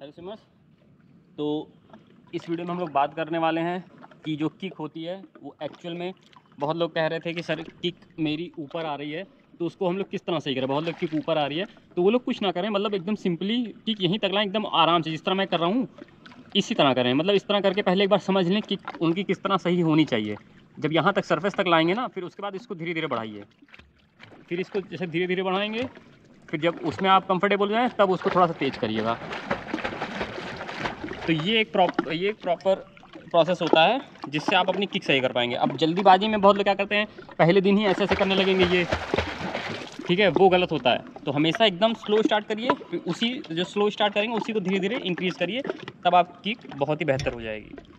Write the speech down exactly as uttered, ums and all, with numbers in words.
Hello सिमर्स। तो इस video में हम लोग बात करने वाले हैं कि जो किक होती है वो एक्चुअल में बहुत लोग कह रहे थे कि सर किक मेरी ऊपर आ रही है तो उसको हम लोग किस तरह सही करें। बहुत लोग किक ऊपर आ रही है तो वो लोग कुछ ना करें, मतलब एकदम सिंपली किक यहीं तक लाएं, एकदम आराम से, जिस तरह मैं कर रहा हूँ इसी तरह करें। मतलब इस तरह करके पहले एक बार समझ लें कि उनकी किस तरह सही होनी चाहिए। जब यहाँ तक सरफेस तक लाएंगे ना, फिर उसके बाद इसको धीरे धीरे बढ़ाइए। फिर इसको जैसे धीरे धीरे बढ़ाएंगे, फिर जब उसमें आप कंफर्टेबल हो जाएं तब उसको थोड़ा सा तेज़ करिएगा। तो ये एक प्रॉप ये एक प्रॉपर प्रोसेस होता है जिससे आप अपनी किक सही कर पाएंगे। अब जल्दीबाजी में बहुत लोग क्या करते हैं, पहले दिन ही ऐसे ऐसे करने लगेंगे, ये ठीक है, वो गलत होता है। तो हमेशा एकदम स्लो स्टार्ट करिए, फिर उसी जो स्लो स्टार्ट करेंगे उसी को धीरे धीरे इंक्रीज़ करिए, तब आपकी किक बहुत ही बेहतर हो जाएगी।